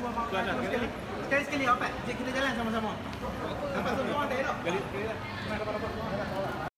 Sekali. Sekali apa? Jom kita jalan sama-sama. Nampak semua ada tak? Sekali.